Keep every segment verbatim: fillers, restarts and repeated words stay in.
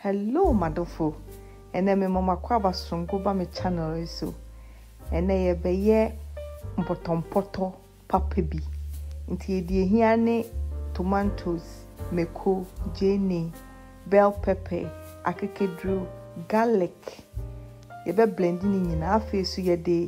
Hello, Madofo. And then my mama kwaba songo ba me channel so. And then ye be ye Mpotompoto papebi. Inti ye di hiane tomatoes, meko, jene, bell pepper, akekedru, garlic. Ye be blending in afe so ye de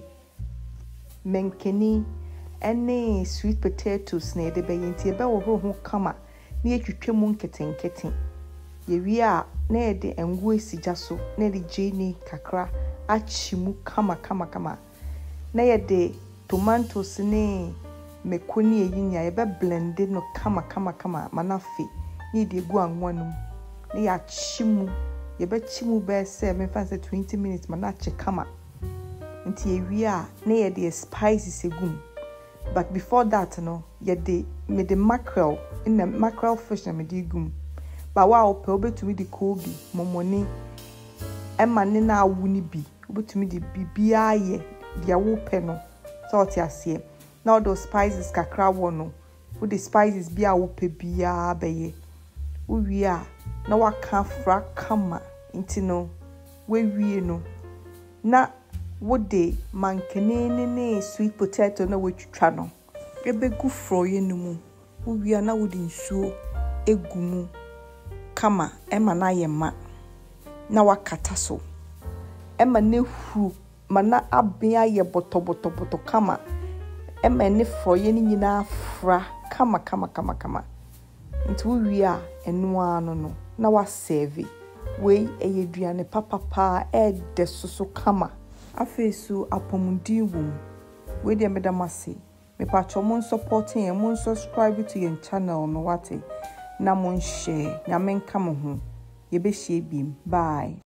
menkeni ene sweet potatoes na de be yinti ye be wo ho kama na ye twetwe mu nketenketen. Ye wi a na ye de engu esija so na de jene kakra achimu kama kama kama. Na ye de tomatoes ne mekoni eyinya ye be blend no kama kama kama manafe ni de gu anwonum na ya chimu ye be chimu be se me fa se twenty minutes mana che kama nti ye wi a na ye de spices egum. But before that no ye de me de mackerel in the mackerel fish na me de gum. But wa ope obetumi de kobi momoni ema ne na awu ni bi obetumi de bibia ye de awu pe no so oti ase. Now those spices kakra wono with the spices bia awu pe bia beye uwi a na waka fra kama nti no we wie no na wo de mankene ne ne sweet potato na we twitwa no ebe gu froye no mu uwi a na wo de nsuo egumu kama ema na yema na wakata so ema ne hu mana abia ye boto boto boto kama ema ne froye ni nyina fra kama kama kama kama nti uwi a enu ano no na wa serve we eyeduane papa pa e de soso kama afesu apomudi wom we de medamase me pacho mon supporting and mon subscribe to your channel no wate na mon share nyame nka mo ho ye be hie bim bye.